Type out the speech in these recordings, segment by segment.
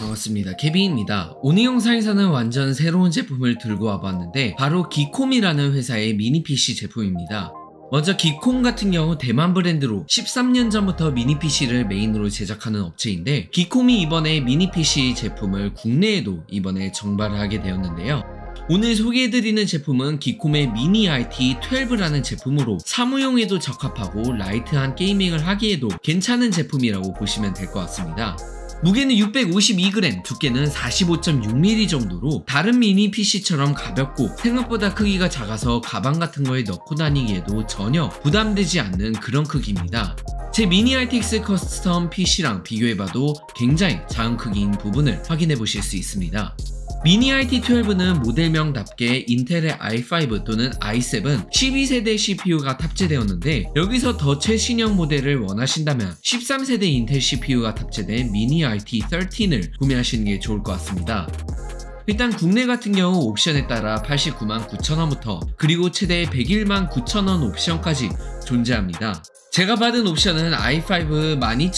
반갑습니다. 케빈입니다. 오늘 영상에서는 완전 새로운 제품을 들고 와봤는데 바로 기콤이라는 회사의 미니 PC 제품입니다. 먼저 기콤 같은 경우 대만 브랜드로 13년 전부터 미니 PC를 메인으로 제작하는 업체인데, 기콤이 이번에 미니 PC 제품을 국내에도 이번에 정발을 하게 되었는데요. 오늘 소개해드리는 제품은 기콤의 미니 IT12라는 제품으로 사무용에도 적합하고 라이트한 게이밍을 하기에도 괜찮은 제품이라고 보시면 될 것 같습니다. 무게는 652g, 두께는 45.6mm 정도로 다른 미니 PC처럼 가볍고 생각보다 크기가 작아서 가방 같은 거에 넣고 다니기에도 전혀 부담되지 않는 그런 크기입니다. 제 미니 RTX 커스텀 PC랑 비교해봐도 굉장히 작은 크기인 부분을 확인해 보실 수 있습니다. 미니 IT12는 모델명답게 인텔의 i5 또는 i7 12세대 CPU가 탑재되었는데, 여기서 더 최신형 모델을 원하신다면 13세대 인텔 CPU가 탑재된 미니 IT13을 구매하시는 게 좋을 것 같습니다. 일단 국내 같은 경우 옵션에 따라 899,900원부터 그리고 최대 1,019,000원 옵션까지 존재합니다. 제가 받은 옵션은 i5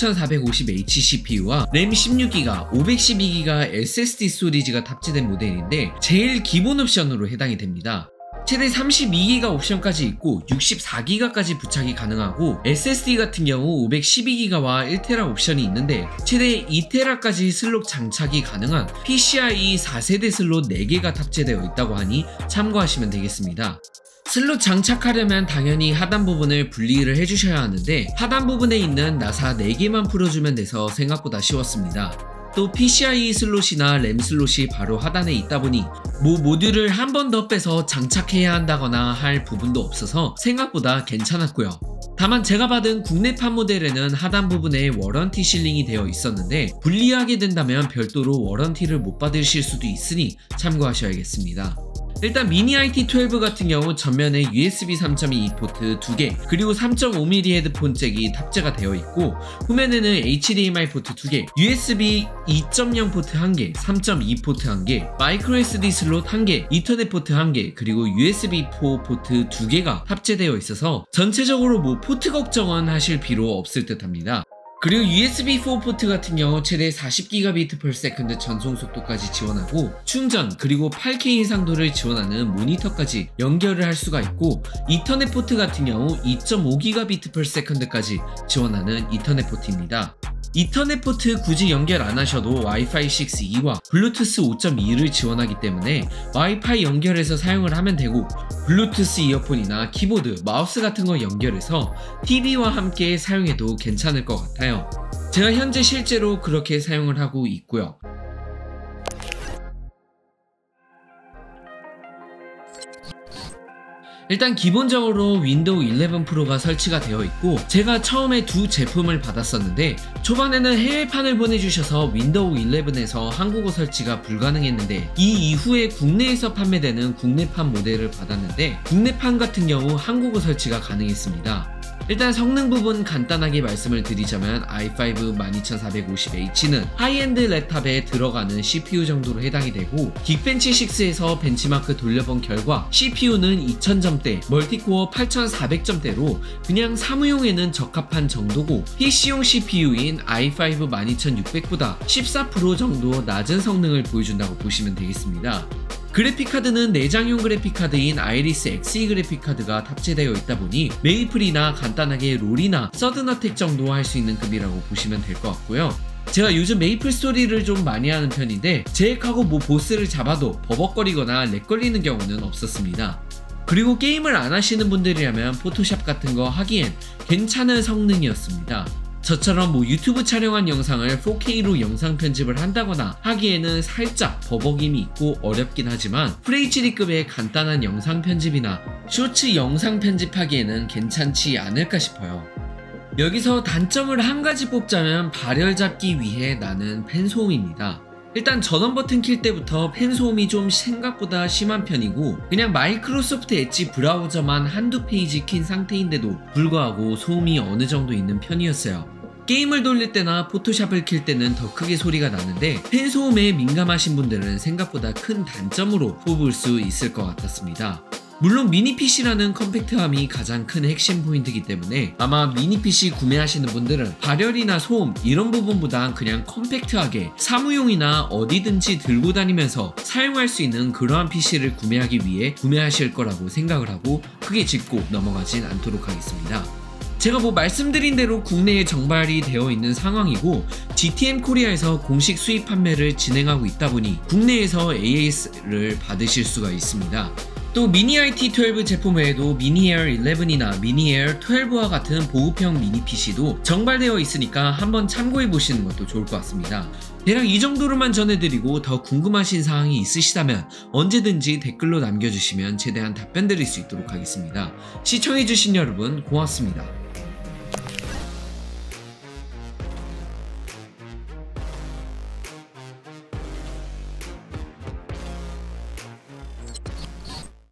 12450H CPU와 램 16GB, 512GB SSD 스토리지가 탑재된 모델인데 제일 기본 옵션으로 해당이 됩니다. 최대 32GB 옵션까지 있고 64GB까지 부착이 가능하고, SSD 같은 경우 512GB와 1TB 옵션이 있는데 최대 2TB까지 슬롯 장착이 가능한 PCIe 4세대 슬롯 4개가 탑재되어 있다고 하니 참고하시면 되겠습니다. 슬롯 장착하려면 당연히 하단 부분을 분리를 해주셔야 하는데, 하단 부분에 있는 나사 4개만 풀어주면 돼서 생각보다 쉬웠습니다. 또 PCIe 슬롯이나 램 슬롯이 바로 하단에 있다 보니 모듈을 한 번 더 빼서 장착해야 한다거나 할 부분도 없어서 생각보다 괜찮았고요. 다만 제가 받은 국내판 모델에는 하단 부분에 워런티 실링이 되어 있었는데, 분리하게 된다면 별도로 워런티를 못 받으실 수도 있으니 참고하셔야겠습니다. 일단 미니 IT12 같은 경우 전면에 USB 3.2 포트 2개, 그리고 3.5mm 헤드폰 잭이 탑재가 되어 있고, 후면에는 HDMI 포트 2개, USB 2.0 포트 1개, 3.2 포트 1개, 마이크로 SD 슬롯 1개, 이터넷 포트 1개, 그리고 USB4 포트 2개가 탑재되어 있어서 전체적으로 포트 걱정은 하실 필요 없을 듯 합니다. 그리고 USB4 포트 같은 경우 최대 40GB/s 전송 속도까지 지원하고, 충전 그리고 8K 해상도를 지원하는 모니터까지 연결을 할 수가 있고, 이터넷 포트 같은 경우 2.5GB/s까지 지원하는 이터넷 포트입니다. 이터넷 포트 굳이 연결 안 하셔도 와이파이 6E와 블루투스 5.2를 지원하기 때문에 와이파이 연결해서 사용을 하면 되고, 블루투스 이어폰이나 키보드, 마우스 같은 거 연결해서 TV와 함께 사용해도 괜찮을 것 같아요. 제가 현재 실제로 그렇게 사용을 하고 있고요. 일단 기본적으로 윈도우 11 프로가 설치가 되어 있고, 제가 처음에 두 제품을 받았었는데 초반에는 해외판을 보내주셔서 윈도우 11에서 한국어 설치가 불가능했는데, 이 이후에 국내에서 판매되는 국내판 모델을 받았는데 국내판 같은 경우 한국어 설치가 가능했습니다. 일단 성능 부분 간단하게 말씀을 드리자면 i5 12450H는 하이엔드 랩탑에 들어가는 CPU 정도로 해당이 되고, 긱벤치 6에서 벤치마크 돌려본 결과 CPU는 2000점대, 멀티코어 8400점대로 그냥 사무용에는 적합한 정도고, PC용 CPU인 i5 12600보다 14% 정도 낮은 성능을 보여준다고 보시면 되겠습니다. 그래픽카드는 내장용 그래픽카드인 아이리스 Xe 그래픽카드가 탑재되어 있다 보니 메이플이나 간단하게 롤이나 서든어택 정도 할 수 있는 급이라고 보시면 될 것 같고요. 제가 요즘 메이플 스토리를 좀 많이 하는 편인데 제액하고 보스를 잡아도 버벅거리거나 렉 걸리는 경우는 없었습니다. 그리고 게임을 안 하시는 분들이라면 포토샵 같은 거 하기엔 괜찮은 성능이었습니다. 저처럼 유튜브 촬영한 영상을 4K로 영상 편집을 한다거나 하기에는 살짝 버벅임이 있고 어렵긴 하지만 FHD급의 간단한 영상 편집이나 쇼츠 영상 편집하기에는 괜찮지 않을까 싶어요. 여기서 단점을 한 가지 뽑자면 발열 잡기 위해 나는 팬 소음입니다. 일단 전원 버튼 킬 때부터 팬 소음이 좀 생각보다 심한 편이고, 그냥 마이크로소프트 엣지 브라우저만 한두 페이지 킨 상태인데도 불구하고 소음이 어느 정도 있는 편이었어요. 게임을 돌릴 때나 포토샵을 킬 때는 더 크게 소리가 나는데, 팬 소음에 민감하신 분들은 생각보다 큰 단점으로 뽑을 수 있을 것 같았습니다. 물론 미니 PC라는 컴팩트함이 가장 큰 핵심 포인트이기 때문에 아마 미니 PC 구매하시는 분들은 발열이나 소음 이런 부분보단 그냥 컴팩트하게 사무용이나 어디든지 들고 다니면서 사용할 수 있는 그러한 PC를 구매하기 위해 구매하실 거라고 생각을 하고 크게 짚고 넘어가진 않도록 하겠습니다. 제가 말씀드린 대로 국내에 정발이 되어 있는 상황이고 GTM 코리아에서 공식 수입 판매를 진행하고 있다 보니 국내에서 AS를 받으실 수가 있습니다. 또 미니 IT12 제품 외에도 미니 에어 11이나 미니 에어 12와 같은 보급형 미니 PC도 정발되어 있으니까 한번 참고해 보시는 것도 좋을 것 같습니다. 대략 이 정도로만 전해드리고 더 궁금하신 사항이 있으시다면 언제든지 댓글로 남겨주시면 최대한 답변 드릴 수 있도록 하겠습니다. 시청해주신 여러분 고맙습니다.